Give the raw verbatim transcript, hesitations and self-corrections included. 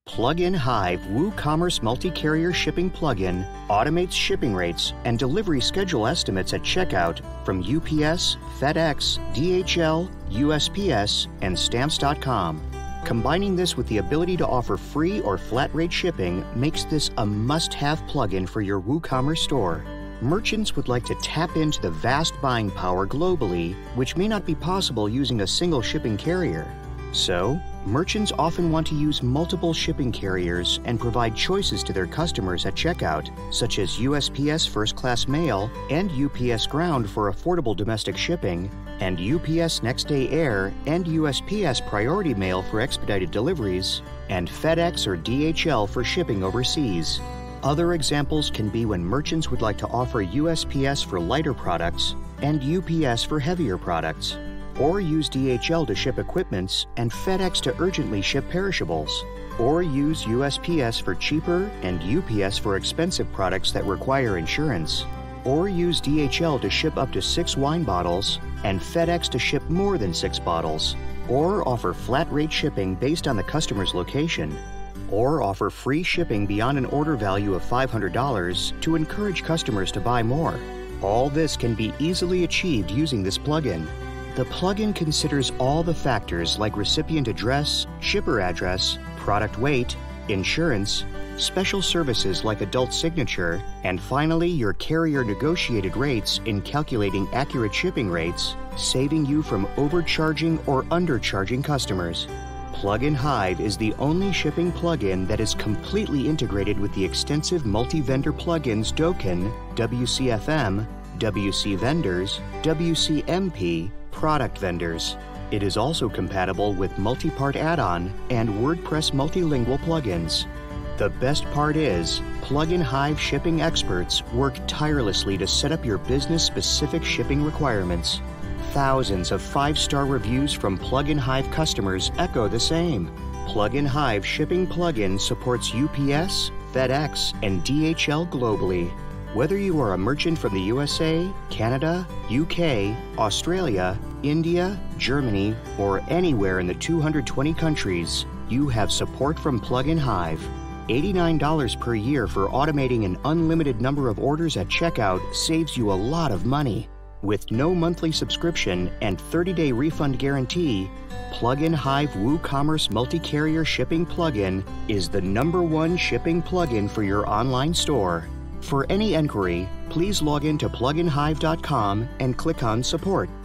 PluginHive WooCommerce multi-carrier shipping plugin automates shipping rates and delivery schedule estimates at checkout from U P S, FedEx, D H L, U S P S, and Stamps dot com. Combining this with the ability to offer free or flat rate shipping makes this a must-have plugin for your WooCommerce store. Merchants would like to tap into the vast buying power globally, which may not be possible using a single shipping carrier. So, merchants often want to use multiple shipping carriers and provide choices to their customers at checkout, such as U S P S First Class Mail and U P S Ground for affordable domestic shipping, and U P S Next Day Air and U S P S Priority Mail for expedited deliveries, and FedEx or D H L for shipping overseas. Other examples can be when merchants would like to offer U S P S for lighter products and U P S for heavier products, or use D H L to ship equipments and FedEx to urgently ship perishables, or use U S P S for cheaper and U P S for expensive products that require insurance, or use D H L to ship up to six wine bottles and FedEx to ship more than six bottles, or offer flat rate shipping based on the customer's location, or offer free shipping beyond an order value of five hundred dollars to encourage customers to buy more. All this can be easily achieved using this plugin. The plugin considers all the factors like recipient address, shipper address, product weight, insurance, special services like adult signature, and finally your carrier negotiated rates in calculating accurate shipping rates, saving you from overcharging or undercharging customers. PluginHive is the only shipping plugin that is completely integrated with the extensive multi-vendor plugins Dokin, W C F M, W C Vendors, W C M P, Product Vendors. It is also compatible with multi-part add-on and WordPress multilingual plugins. The best part is, PluginHive shipping experts work tirelessly to set up your business-specific shipping requirements. Thousands of five-star reviews from PluginHive customers echo the same. PluginHive shipping plugin supports U P S, FedEx, and D H L globally. Whether you are a merchant from the U S A, Canada, U K, Australia, India, Germany, or anywhere in the two hundred twenty countries, you have support from PluginHive. eighty-nine dollars per year for automating an unlimited number of orders at checkout saves you a lot of money. With no monthly subscription and thirty day refund guarantee, PluginHive WooCommerce multi-carrier shipping plugin is the number one shipping plugin for your online store. For any enquiry, please log in to plugin hive dot com and click on Support.